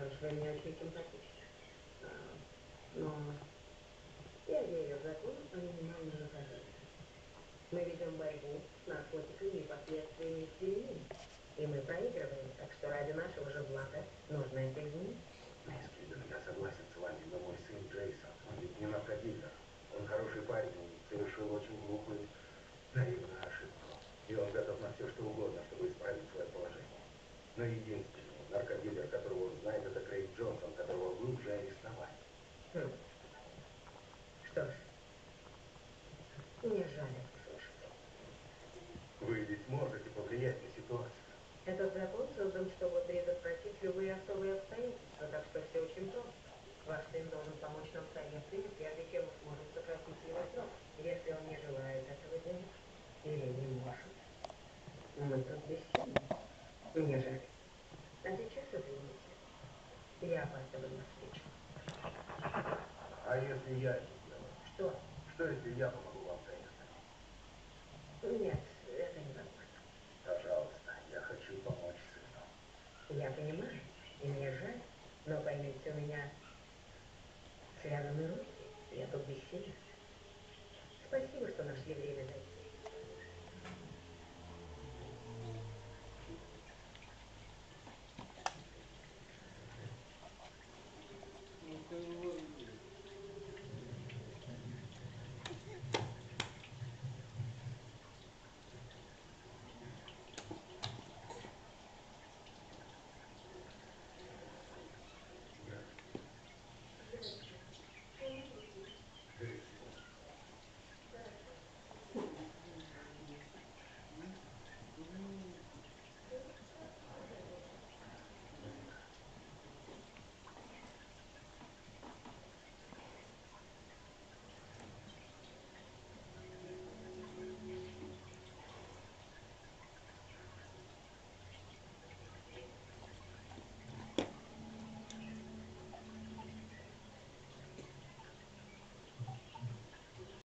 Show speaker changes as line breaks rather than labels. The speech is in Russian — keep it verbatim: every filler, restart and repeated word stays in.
Что ж, вы мне очень симпатичны. А, но я верю в закон о минимальном наказании. Мы ведем борьбу с наркотиками и последствиями их применения. И мы проигрываем, так что ради нашего же блага нужно это изменить.
Мисс Кидер, я согласен с вами, но мой сын Джейсон, он ведь не наркодилер. Он хороший парень и совершил очень глупую, наивную ошибку. И он готов на все, что угодно, чтобы исправить свое положение. Но единственный наркодилер, которого он знает, это Крейг Джонсон, которого вы уже арестовали.
Хм. Что ж, мне жаль это слышать.
Вы ведь можете повлиять на ситуацию.
Этот закон создан, чтобы предотвратить любые особые обстоятельства, так что все очень просто. Ваш сын должен помочь нам с арестами, прежде чем мы сможем сократить его срок. Если он не желает этого делать или не может, мы тут бессильны. Мне жаль. А сейчас, извините, я опаздываю на встречу.
А если я это сделаю?
Что?
Что, если я помогу вам с арестами?
Нет, это невозможно.
Пожалуйста, я хочу помочь сыну.
Я понимаю, и мне жаль, но поймите, у меня связаны руки, я тут бессильна. Спасибо, что нашли время зайти.